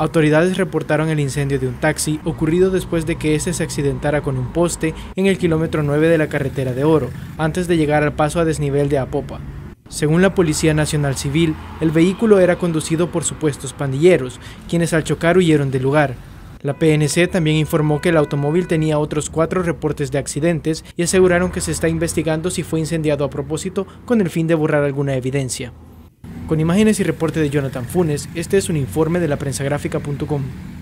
Autoridades reportaron el incendio de un taxi ocurrido después de que este se accidentara con un poste en el kilómetro 9 de la carretera de Oro, antes de llegar al paso a desnivel de Apopa. Según la Policía Nacional Civil, el vehículo era conducido por supuestos pandilleros, quienes al chocar huyeron del lugar. La PNC también informó que el automóvil tenía otros 4 reportes de accidentes y aseguraron que se está investigando si fue incendiado a propósito con el fin de borrar alguna evidencia. Con imágenes y reporte de Jonathan Funes, este es un informe de laprensagráfica.com.